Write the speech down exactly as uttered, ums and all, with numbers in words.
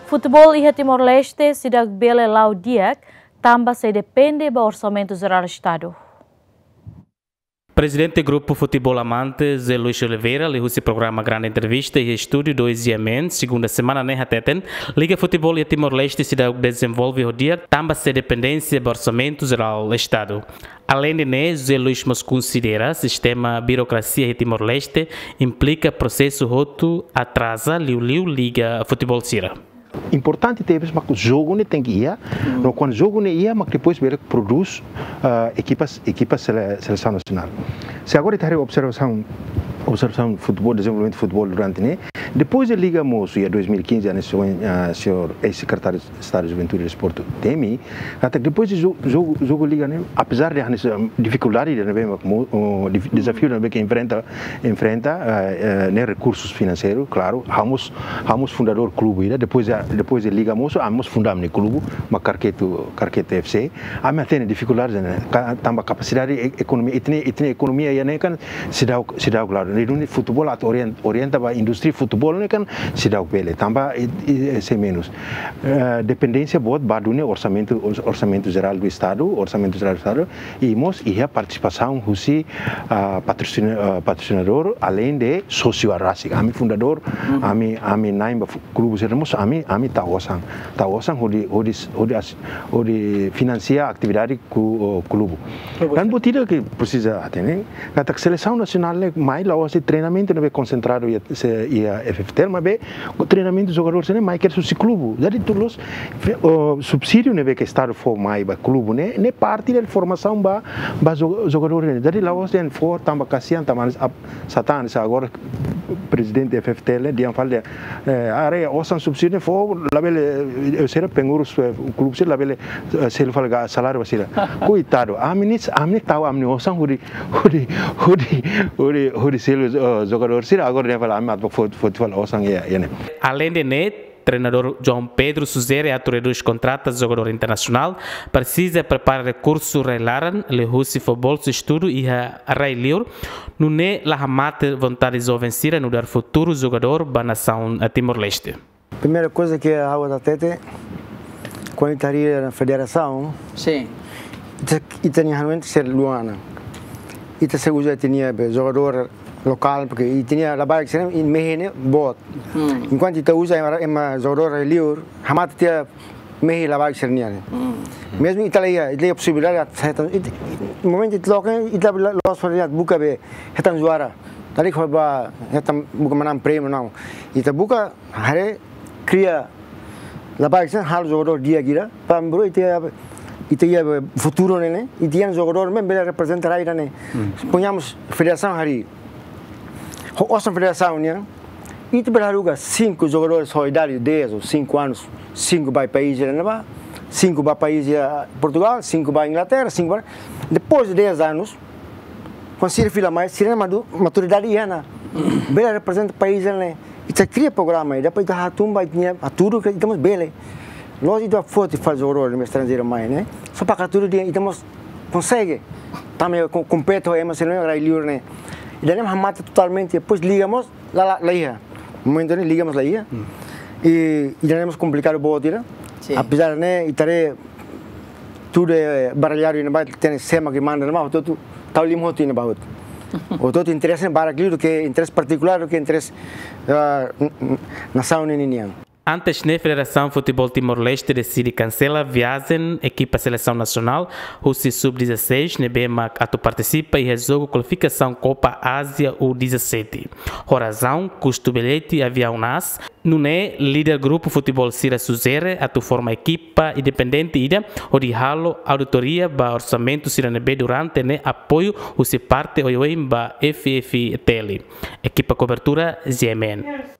Futebol e Timor-Leste se dá bela lau diak, também se depende do orçamento geral do Estado. Presidente do Grupo Futebol Amante, Zé Luís Oliveira, lhe o programa Grande Entrevista e Estúdio dois dias, segunda semana nem hateten, Liga Futebol e Timor-Leste se desenvolve o dia, também se dependência do orçamento geral do Estado. Além de isso, Zé Luís nos considera sistema burocracia em Timor-Leste implica processo roto atrasa liu-liu Liga Futebol Sira. Importante ter mas o jogo não tem que ir, não quando o jogo não ia, mas depois ele produz uh, equipas equipas seleção nacional. Se agora está a observação observação futebol desenvolvimento de futebol durante né, depois da Liga Moço em dois mil e quinze a uh, senhor ex-secretário de Estado de Juventude e Desporto Temi, até depois do jogo jogo Liga né, apesar de essa dificuldade de o desafio que enfrenta enfrenta uh, uh, né, recursos financeiros, claro, vamos vamos fundador clube, depois depois da Liga Moço, vamos fundar um clube, uma Carqueto Carqueto F C, a minha tem dificuldades, né, também capacidade economia, e tem e tem economia aí né, kan se dá se dá claro, no futebol orienta orienta para indústria futebol né, kan se dá pele, também é menos dependência boa do orçamento orçamento geral do Estado, orçamento geral do Estado e mos e a participação russa patrocinador além de sócio arrasik, a mi fundador, a mi a mi naim clube seremos a mi a mi taosan taosan hodi hodi hodi hodi financia atividade do clube. Dan botida que precisa atender, a seleção nacional é mais lá o treinamento não é concentrado e a F F T, mas bem o treinamento dos jogadores é mais que o clube. Jadi todos o subsídio não é que estar for mais para clube, né? Ne parte da formação para para jogadores. Jadi lá o tem for tamba kasihan taman satan agora presidente da F F T ele dia fala área osan subsídio for label eu será pengurus o clube se label se ele fala salário vasila coitado a minis a mini tahu a mini osan hudi hudi hudi hudi hudi se jogador se agora dia fala amat futebol osan ya ya né. Além de net treinador João Pedro Suzere reduz contratos de jogador internacional, precisa preparar recursos relaram, le husi futebol se estudo e a railiur, não é la mate vontade de vencer no dar futuro jogador para a nação Timor-Leste. Primeira coisa que a água da tete, quando estaria na federação, sim, e tinha realmente ser luana, e te segura tinha jogador local porque e tinha trabalho que em meio bot enquanto kita usa em jogador liur hamat tinha meio trabalho que seria mesmo Itália ele a possibilidade no momento itu lokalnya itu los fariat buka be hetan juara tadi kalau ba hetan buka menang prêmio não itu buka hari cria trabalho que hal jogador dia gira para bro itu itu ia futuro né itu yang jogador mesmo bela representar aí né ponhamos federação hari a nossa federação, né? E te berharuga cinco jogadores solidários, dez ou cinco anos, cinco vai para país, né? Cinco vai para país Portugal, cinco vai Inglaterra, cinco vai. Depois de dez anos, quando se refila mais, se não maturidade iana, bela representa o país, né? E te cria programa, e depois da tumba tinha a tudo que estamos bela. Nós ainda forte faz jogador no estrangeiro mais, né? Só para tudo dia, estamos consegue. Também compete o ema, se não é grande, né? E daí nós mata totalmente, depois ligamos lá lá ia, no momento né ligamos lá ia, e e daí nós complicado o bote, né? Apesar né e tare tudo é baralhado e não tem sema que manda não, tudo tal limão tem não, o todo interesse em baralho que interesse particular que interesse nação ninian. Antes da Federação Futebol Timor-Leste decide cancelar a viagem equipa seleção nacional, o sub dezesseis, nebema atu participa e jogo qualificação Copa Ásia U dezessete. Razão, custo bilhete avião nas, não é líder grupo futebol Sira Suzere, atu forma equipa independente ida, ou de halo auditoria ba orçamento Sira nebe durante ne apoio o se parte o ba F F T L. Equipa cobertura G M N.